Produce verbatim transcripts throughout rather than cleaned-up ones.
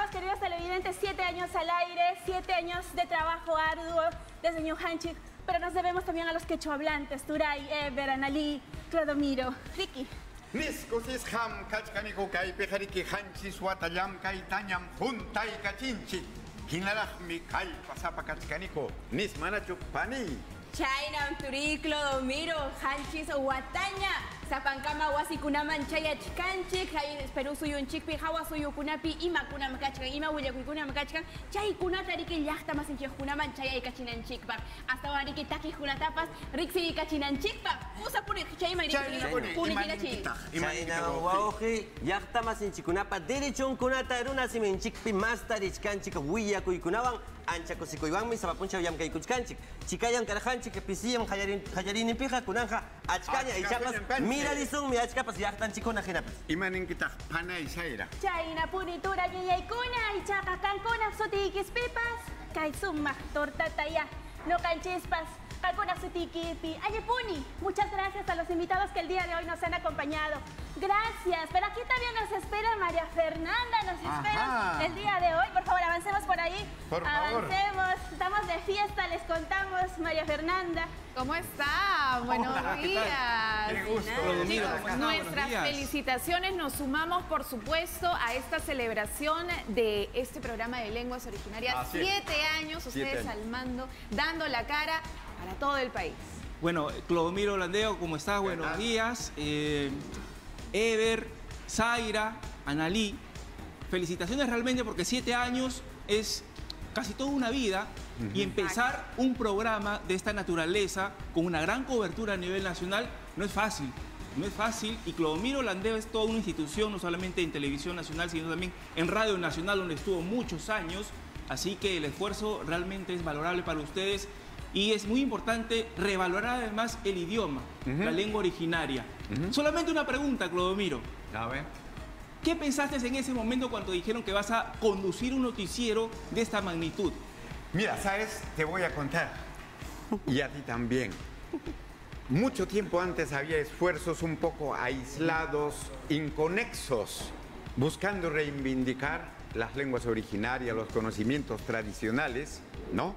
estamos, queridos televidentes, siete años al aire, siete años de trabajo arduo desde Ñujanchik, pero nos debemos también a los quechohablantes, Turay, Eber, Analí, Clodomiro, Ricky. Niscosis ham kachkaniko kai pejariki hanchis watayam kai tanyam juntai kachinchi. Kinalahmi kai pasapa kachkaniko nis manachuk pani. Chaynam Turi, Clodomiro, Hanchis, Wataña, Zapancama, Wasikunaman, Chayachkanchik, Perú Suyunchikpi, Hawa Suyukunapi, Imakuna Makachkan, Ima Willakuna Makachkan, Chaykunatariki, Yachtamas in Chihunaman, Chay Kachinanchikpa, hasta Wariki Taki Hunatapas, Rixi Kachinanchikpa, Usa Puri, Chayma, Punikachi. Chayna Wauji, Yachtamas in Chikunapa, Derichon Kunata, Runa Simenchikpi, Master Ichkanchik, Wiyakuikunawan, Anchakosikuiwan, Sapapuncha Yamkai Kuchkanchik, Chikayan Karahanchik, Pisiam, Hayarini Pija, Kunanja, Achkanya, y Chapas, mira Lizun, mi Achkapas, Yachtan Chikona Genapas. Imanin kita pana y Shaira. Chayna Punitura, Yaykuna, y Chakacancuna, Sotikis Pipas, Kaizuma, Tortataya, no Canchispas. Alguna Sutikipi, Ayepuni. Muchas gracias a los invitados que el día de hoy nos han acompañado. Gracias. Pero aquí también nos espera María Fernanda, nos espera Ajá. el día de hoy. Por favor, avancemos por ahí. Por avancemos. Favor. Estamos de fiesta, les contamos, María Fernanda. ¿Cómo está? Buenos Hola, días. Qué gusto. Chicos, nuestras felicitaciones. Nos sumamos, por supuesto, a esta celebración de este programa de lenguas originarias. Así Siete es. años, ustedes Siete años. al mando, dando la cara para todo el país. Bueno, Clodomiro Landeo, ¿cómo estás? Buenos días. Eh, Eber, Zaira, Analí, felicitaciones realmente porque siete años es casi toda una vida uh-huh. y empezar un programa de esta naturaleza con una gran cobertura a nivel nacional no es fácil. No es fácil y Clodomiro Landeo es toda una institución, no solamente en Televisión Nacional, sino también en Radio Nacional, donde estuvo muchos años. Así que el esfuerzo realmente es valorable para ustedes. Y es muy importante revalorar además el idioma, uh-huh. la lengua originaria. Uh-huh. Solamente una pregunta, Clodomiro. A ver. ¿Qué pensaste en ese momento cuando dijeron que vas a conducir un noticiero de esta magnitud? Mira, ¿sabes? Te voy a contar. Y a ti también. Mucho tiempo antes había esfuerzos un poco aislados, inconexos, buscando reivindicar las lenguas originarias, los conocimientos tradicionales, ¿no?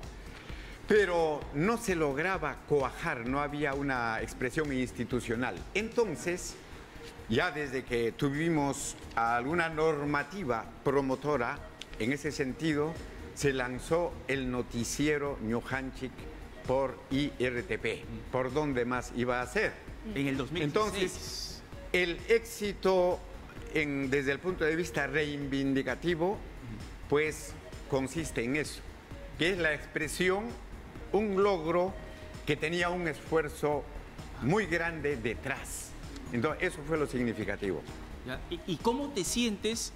Pero no se lograba cuajar, no había una expresión institucional. Entonces, ya desde que tuvimos alguna normativa promotora, en ese sentido, se lanzó el noticiero Ñujanchik por I R T P. ¿Por dónde más iba a ser? En el dos mil dieciséis. Entonces, el éxito en, desde el punto de vista reivindicativo, pues consiste en eso, que es la expresión, un logro que tenía un esfuerzo muy grande detrás. Entonces, eso fue lo significativo. ¿Ya? ¿Y, y cómo te sientes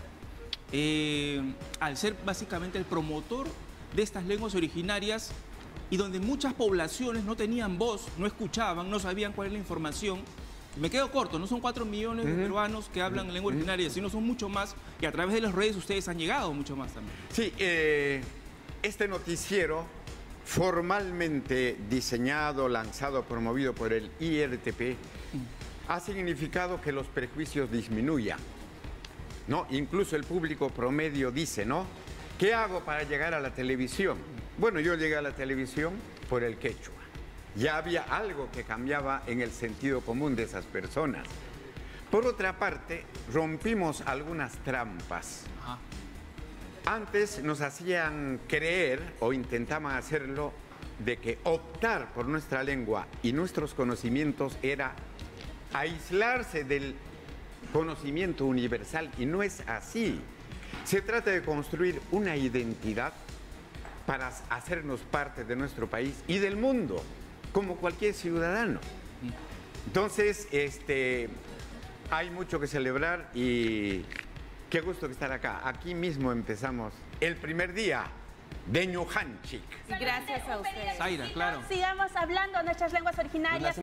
eh, al ser básicamente el promotor de estas lenguas originarias y donde muchas poblaciones no tenían voz, no escuchaban, no sabían cuál es la información? Me quedo corto, no son cuatro millones de uh-huh. peruanos que hablan uh-huh. lengua originaria, sino son mucho más, y a través de las redes ustedes han llegado mucho más también. Sí, eh, este noticiero, formalmente diseñado, lanzado, promovido por el I R T P, ha significado que los prejuicios disminuyan, ¿no? Incluso el público promedio dice, ¿no? ¿Qué hago para llegar a la televisión? Bueno, yo llegué a la televisión por el quechua. Ya había algo que cambiaba en el sentido común de esas personas. Por otra parte, rompimos algunas trampas. Ajá. Antes nos hacían creer, o intentaban hacerlo, de que optar por nuestra lengua y nuestros conocimientos era aislarse del conocimiento universal, y no es así. Se trata de construir una identidad para hacernos parte de nuestro país y del mundo, como cualquier ciudadano. Entonces, este, hay mucho que celebrar y qué gusto que estar acá. Aquí mismo empezamos el primer día de Ñujanchik. Gracias a ustedes. Zaira, claro. Sigamos hablando de nuestras lenguas originarias.